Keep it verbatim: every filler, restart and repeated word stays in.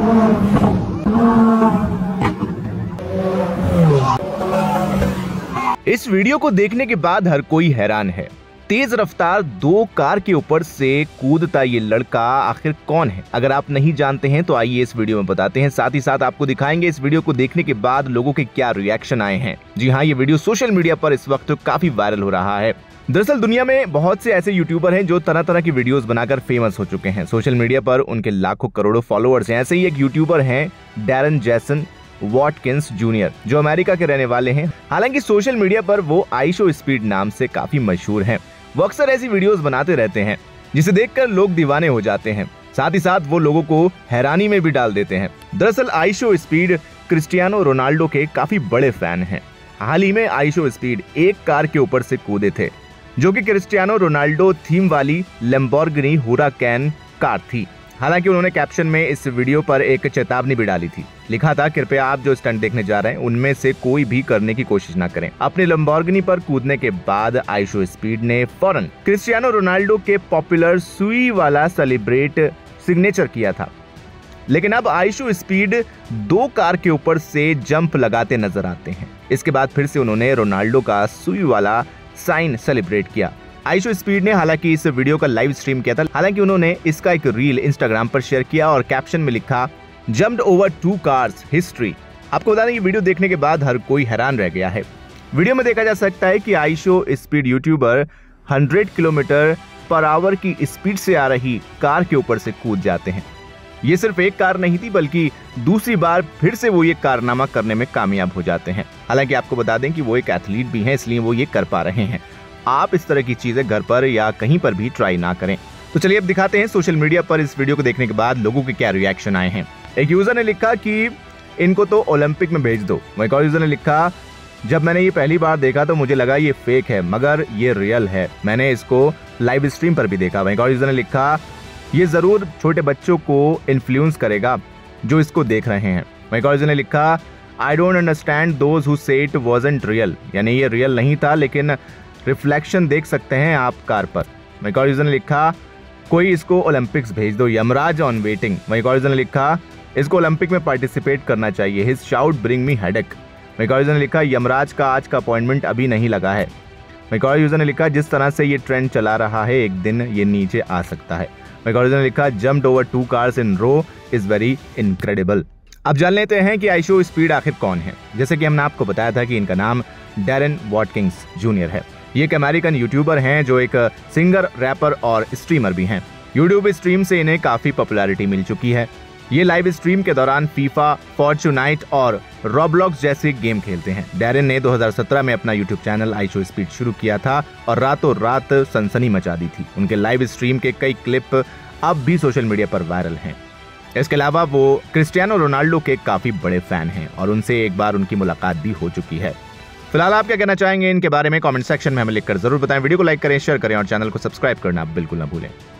इस वीडियो को देखने के बाद हर कोई हैरान है। तेज रफ्तार दो कार के ऊपर से कूदता ये लड़का आखिर कौन है? अगर आप नहीं जानते हैं तो आइए इस वीडियो में बताते हैं। साथ ही साथ आपको दिखाएंगे इस वीडियो को देखने के बाद लोगों के क्या रिएक्शन आए हैं। जी हाँ, ये वीडियो सोशल मीडिया पर इस वक्त काफी वायरल हो रहा है। दरअसल दुनिया में बहुत से ऐसे यूट्यूबर हैं जो तरह तरह की वीडियोस बनाकर फेमस हो चुके हैं। सोशल मीडिया पर उनके लाखों करोड़ों फॉलोअर्स हैं। ऐसे ही एक यूट्यूबर हैं डैरन जैसन वॉटकिंस जूनियर, जो अमेरिका के रहने वाले हैं। हालांकि सोशल मीडिया पर वो आइशो स्पीड नाम से काफी मशहूर हैं। वो अक्सर ऐसी वीडियोस बनाते रहते हैं जिसे देखकर लोग दीवाने हो जाते हैं। साथ ही साथ वो लोगों को हैरानी में भी डाल देते हैं। दरअसल आइशो स्पीड क्रिस्टियानो रोनाल्डो के काफी बड़े फैन हैं। हाल ही में आइशो स्पीड एक कार के ऊपर से कूदे थे, जो कि क्रिस्टियानो रोनाल्डो थीम वाली लैम्बोर्गिनी हुराकैन कार थी। हालांकि उन्होंने कैप्शन में इस वीडियो पर एक चेतावनी भी डाली थी। लिखा था, कृपया आप जो स्टंट देखने जा रहे हैं उनमें से कोई भी करने की कोशिश ना करें। अपने लैम्बोर्गिनी पर कूदने के बाद आइशो स्पीड ने फौरन क्रिस्टियानो रोनाल्डो के पॉपुलर सुई वाला सेलिब्रेट सिग्नेचर किया था। लेकिन अब आइशो स्पीड दो कार के ऊपर से जंप लगाते नजर आते हैं। इसके बाद फिर से उन्होंने रोनाल्डो का सुई वाला साइन सेलिब्रेट किया। आइशो स्पीड ने हालांकि इस वीडियो का लाइव स्ट्रीम किया था। हालांकि उन्होंने इसका एक रील इंस्टाग्राम पर शेयर किया और कैप्शन में लिखा, jumped over two cars history. आपको बता दें कि वीडियो देखने के बाद हर कोई हैरान रह गया है। वीडियो में देखा जा सकता है कि आइशो स्पीड यूट्यूबर सौ किलोमीटर पर आवर की स्पीड से आ रही कार के ऊपर से कूद जाते हैं। ये सिर्फ एक कार नहीं थी, बल्कि दूसरी बार फिर से वो ये कारनामा करने में कामयाब हो जाते हैं। हालांकि आपको बता दें कि वो एक एथलीट भी हैं, इसलिए वो ये कर पा रहे हैं। आप इस तरह की चीजें घर पर या कहीं पर भी ट्राई ना करें। तो चलिए अब दिखाते हैं सोशल मीडिया पर इस वीडियो को देखने के बाद लोगों के क्या रिएक्शन आए हैं। एक यूजर ने लिखा कि इनको तो ओलंपिक में भेज दो। एक और यूजर ने लिखा, जब मैंने ये पहली बार देखा तो मुझे लगा ये फेक है, मगर ये रियल है। मैंने इसको लाइव स्ट्रीम पर भी देखा। एक और यूजर ने लिखा, ये जरूर छोटे बच्चों को इन्फ्लुएंस करेगा जो इसको देख रहे हैं। एक और यूजर ने लिखा, I don't understand those who say it wasn't real, यानी ये रियल नहीं था, लेकिन रिफ्लेक्शन देख सकते हैं आप कार पर। एक और यूजर ने लिखा, कोई इसको ओलंपिक्स भेज दो, यमराज ऑन वेटिंग। एक और यूजर ने लिखा, इसको ओलंपिक में पार्टिसिपेट करना चाहिए, his shout bring me headache. एक और यूजर ने लिखा, यमराज का आज का अपॉइंटमेंट अभी नहीं लगा है। एक और यूजर ने लिखा, जिस तरह से ये ट्रेंड चला रहा है एक दिन ये नीचे आ सकता है। एक और यूजर ने लिखा, jumped over two cars in row is very incredible. अब जान लेते हैं कि आइशो स्पीड आखिर कौन है। जैसे कि हमने आपको बताया था कि इनका नाम डैरन वॉटकिंस जूनियर है। ये एक अमेरिकन यूट्यूबर हैं जो एक सिंगर, रैपर और स्ट्रीमर भी हैं। यूट्यूब स्ट्रीम से इन्हें काफी पॉपुलैरिटी मिल चुकी है। ये लाइव स्ट्रीम के दौरान फीफा, फॉर्चूनाइट और रॉब्लॉक्स जैसे गेम खेलते हैं। डैरन ने दो हज़ार सत्रह में अपना यूट्यूब चैनल आइशो स्पीड शुरू किया था और रातों रात सनसनी मचा दी थी। उनके लाइव स्ट्रीम के कई क्लिप अब भी सोशल मीडिया पर वायरल हैं। इसके अलावा वो क्रिस्टियानो रोनाल्डो के काफी बड़े फैन हैं और उनसे एक बार उनकी मुलाकात भी हो चुकी है। फिलहाल आप क्या कहना चाहेंगे इनके बारे में कमेंट सेक्शन में हमें लिखकर जरूर बताएं। वीडियो को लाइक करें, शेयर करें और चैनल को सब्सक्राइब करना बिल्कुल ना भूलें।